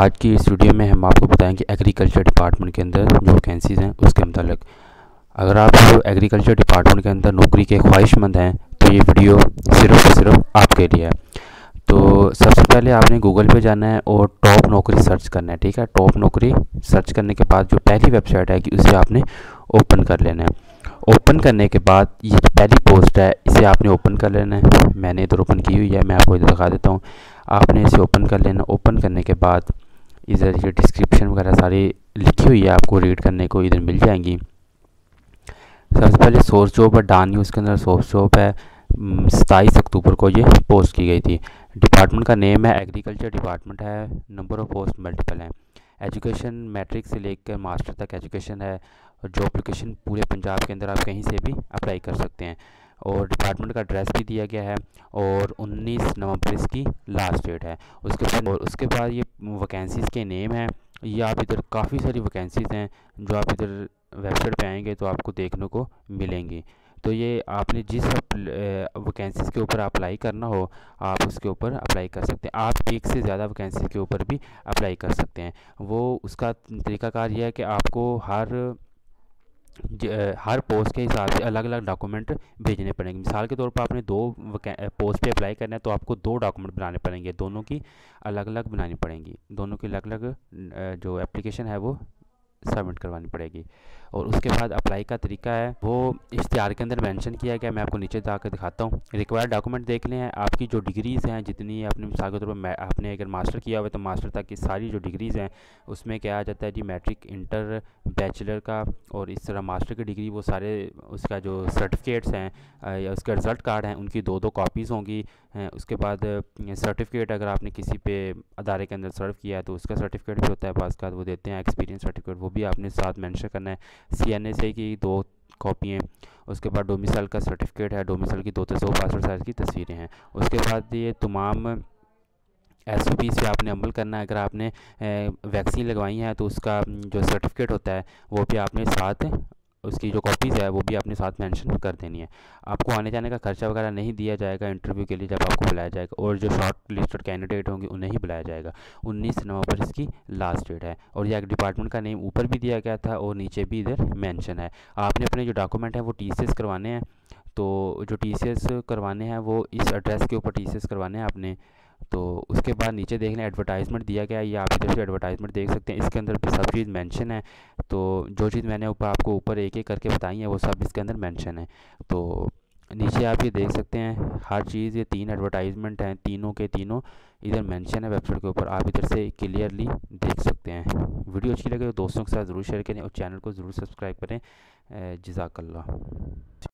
आज की इस वीडियो में हम आपको बताएंगे एग्रीकल्चर डिपार्टमेंट के अंदर जो वैकेंसीज़ हैं उसके मतलब। अगर आप एग्रीकल्चर डिपार्टमेंट के अंदर नौकरी के ख्वाहिशमंद हैं तो ये वीडियो सिर्फ और सिर्फ आपके लिए है। तो सबसे पहले आपने गूगल पे जाना है और टॉप नौकरी सर्च करना है। ठीक है, टॉप नौकरी सर्च करने के बाद जो पहली वेबसाइट है कि उसे आपने ओपन कर लेना है। ओपन करने के बाद ये जो पहली पोस्ट है इसे आपने ओपन कर लेना है। मैंने इधर ओपन की हुई है, मैं आपको इधर दिखा देता हूँ। आपने इसे ओपन कर लेना। ओपन करने के बाद इधर ये डिस्क्रिप्शन वगैरह सारी लिखी हुई है, आपको रीड करने को इधर मिल जाएंगी। सबसे पहले सोर्स जॉब है, डान न्यूज़ के अंदर सोर्स जॉब है। 27 अक्टूबर को ये पोस्ट की गई थी। डिपार्टमेंट का नेम है एग्रीकल्चर डिपार्टमेंट है। नंबर ऑफ़ पोस्ट मल्टीपल हैं। एजुकेशन मैट्रिक से लेकर मास्टर तक एजुकेशन है। और जॉब लोकेशन पूरे पंजाब के अंदर आप कहीं से भी अप्लाई कर सकते हैं। और डिपार्टमेंट का एड्रेस भी दिया गया है और 19 नवंबर इसकी लास्ट डेट है। उसके बाद ये वैकेंसीज़ के नेम हैं। ये आप इधर काफ़ी सारी वैकेंसीज़ हैं जो आप इधर वेबसाइट पे आएंगे तो आपको देखने को मिलेंगी। तो ये आपने जिस वैकेंसीज़ के ऊपर अप्लाई करना हो आप उसके ऊपर अप्लाई कर सकते हैं। आप एक से ज़्यादा वैकेंसी के ऊपर भी अप्लाई कर सकते हैं। वो उसका तरीकाकार यह है कि आपको हर पोस्ट के हिसाब से अलग अलग डॉक्यूमेंट भेजने पड़ेंगे। मिसाल के तौर पर आपने दो पोस्ट पे अप्लाई करना है तो आपको दो डॉक्यूमेंट बनाने पड़ेंगे, दोनों की अलग अलग बनानी पड़ेंगी, दोनों की अलग अलग जो एप्लीकेशन है वो सबमिट करवानी पड़ेगी। और उसके बाद अप्लाई का तरीका है वो इश्तिहार के अंदर मेंशन किया गया। मैं आपको नीचे जाकर दिखाता हूँ। रिक्वायर्ड डॉक्यूमेंट देख लें, आपकी जो डिग्रीज़ हैं जितनी आपने मिसाल के तौर पर आपने अगर मास्टर किया हुआ है तो मास्टर तक की सारी जो डिग्रीज़ हैं उसमें क्या आ जाता है जी, मैट्रिक, इंटर, बैचलर का और इस तरह मास्टर की डिग्री, वो सारे उसका जो सर्टिफिकेट्स हैं या उसका रिज़ल्ट कार्ड हैं उनकी दो दो कॉपीज़ होंगी। उसके बाद सर्टिफिकेट अगर आपने किसी पे अदारे के अंदर सर्व किया है तो उसका सर्टिफिकेट भी होता है, पास का वो देते हैं। एक्सपीरियंस सर्टिफिकेट वो भी आपने साथ मेंशन करना है। CNA की 2 कॉपी हैं। उसके बाद डोमिसाइल का सर्टिफिकेट है, डोमिसाइल की 2 से 100 पासपोर्ट साइज़ की तस्वीरें हैं। उसके बाद ये तमाम SOP पे आपने अमल करना है। अगर आपने वैक्सीन लगवाई है तो उसका जो सर्टिफिकेट होता है वो भी आपने साथ, उसकी जो कॉपीज़ है वो भी आपने साथ मेंशन कर देनी है। आपको आने जाने का खर्चा वगैरह नहीं दिया जाएगा इंटरव्यू के लिए जब आपको बुलाया जाएगा, और जो शॉर्ट लिस्टेड कैंडिडेट होंगे उन्हें ही बुलाया जाएगा। 19 नवंबर इसकी लास्ट डेट है। और यह डिपार्टमेंट का नेम ऊपर भी दिया गया था और नीचे भी इधर मेंशन है। आपने अपने जो डॉक्यूमेंट है वो TCS करवाने हैं। तो जो TCS करवाने हैं वो इस एड्रेस के ऊपर TCS करवाने हैं आपने। तो उसके बाद नीचे देख लें एडवर्टाइजमेंट दिया गया है, ये आप इधर से एडवर्टाइजमेंट देख सकते हैं। इसके अंदर भी सब चीज़ मेंशन है। तो जो चीज़ मैंने आपको ऊपर एक एक करके बताई है वो सब इसके अंदर मेंशन है। तो नीचे आप ये देख सकते हैं हर चीज़, ये 3 एडवर्टाइजमेंट हैं, तीनों के तीनों इधर मेंशन है वेबसाइट के ऊपर, आप इधर से क्लियरली देख सकते हैं। वीडियो अच्छी लगे तो दोस्तों के साथ ज़रूर शेयर करें और चैनल को ज़रूर सब्सक्राइब करें। जज़ाकल्लाह।